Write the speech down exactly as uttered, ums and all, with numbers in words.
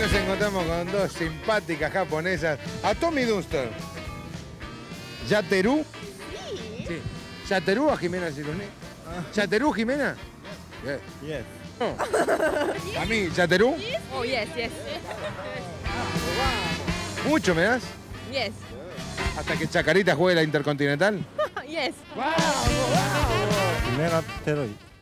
nos encontramos con dos simpáticas japonesas. A Tommy Dunster. ¿Yaterú? Sí. Sí. ¿Yaterú a Jimena Ciruné? ¿Yaterú, Jimena? Yeah. Yes. No. ¿A mí, Yaterú? Oh, yes, yes. ¿Mucho me das? Yes. ¿Hasta que Chacarita juegue la Intercontinental? Yes. Jimena Teroy.